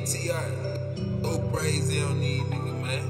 T.I. Go crazy on these niggas, man.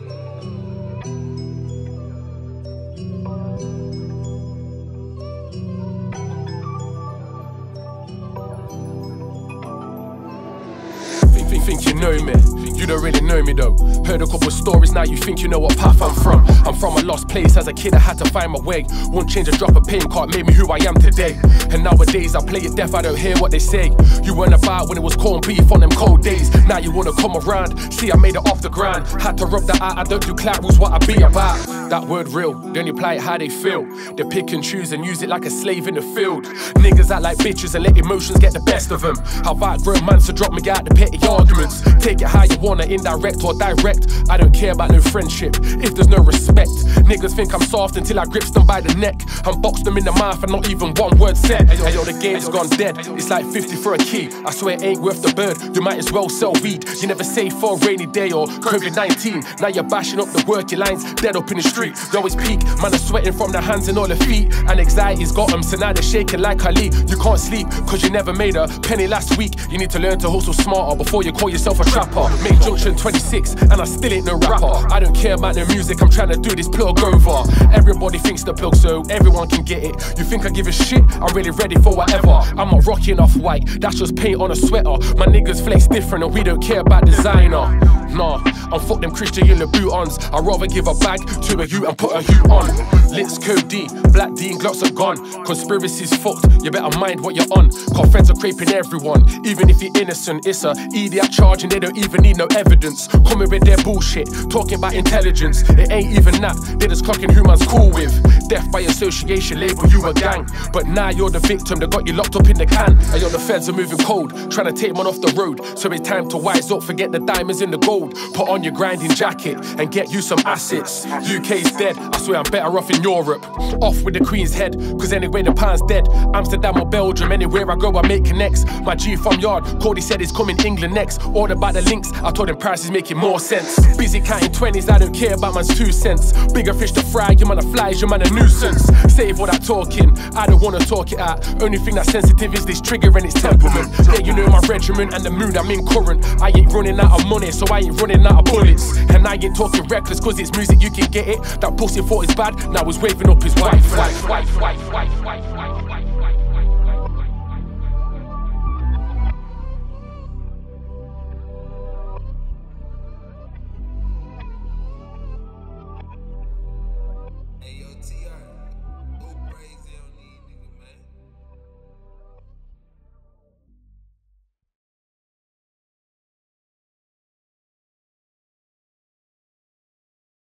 Think you know me, you don't really know me though. Heard a couple stories, now you think you know what path I'm from. I'm from a lost place, as a kid I had to find my way. Won't change a drop of pain, can't make me who I am today. And nowadays I play it deaf, I don't hear what they say. You weren't about when it was corned beef on them cold days. Now you wanna come around, see I made it off the ground. Had to rub that out, I don't do clout rules, what I be about. That word real, they only apply it how they feel. They pick and choose and use it like a slave in the field. Niggas act like bitches and let emotions get the best of them. I've outgrown man, so drop me out the petty arguments. Take it how you wanna, indirect or direct. I don't care about no friendship, if there's no respect. Niggas think I'm soft until I grips them by the neck and box them in the mouth and not even one word said. Hey yo, the game's gone dead, it's like 50 for a key. I swear it ain't worth the bird, you might as well sell weed. You never save for a rainy day or COVID-19. Now you're bashing up the working lines, dead up in the street. Yo, it's peak, man are sweating from the hands and all the feet. And anxiety's got them, so now they're shaking like Ali. You can't sleep, cause you never made a penny last week. You need to learn to hustle smarter before you call yourself a trapper. Make Junction 26 and I still ain't no rapper. I don't care about no music, I'm trying to do this plug over. Everybody thinks the plug, so everyone can get it. You think I give a shit? I'm really ready for whatever. I'm not rocking off white, that's just paint on a sweater. My niggas flex different and we don't care about designer. Nah, I'm fuck them Christian yellow boot-ons. I'd rather give a bag to a you and put a you on. Lit's Code D, Black D and Glocks are gone. Conspiracy's fucked, you better mind what you're on. Cause feds are craping everyone, even if you're innocent. It's a idiot charge and they don't even need no evidence. Coming with their bullshit, talking about intelligence. It ain't even that, they're just clocking who man's cool with. Death by association, label you a gang. But now you're the victim, they got you locked up in the can. And yo, the feds are moving cold, trying to take man off the road. So it's time to wise up, forget the diamonds in the gold. Put on your grinding jacket and get you some assets. UK's dead, I swear I'm better off in Europe. Off with the Queen's head, cause anyway the pound's dead. Amsterdam or Belgium, anywhere I go I make connects. My G from Yard, Cody said he's coming England next. All about the links, I told him price is making more sense. Busy counting 20s, I don't care about man's 2 cents. Bigger fish to fry, you man a flies, you man a nuisance. Save all that talking, I don't wanna talk it out. Only thing that's sensitive is this trigger and its temperament. Yeah, you know my regiment and the mood I'm in current. I ain't running out of money, so I ain't running out of bullets. And I ain't talking reckless, cause it's music, you can get it. That pussy thought it's bad, now he's waving up his wife.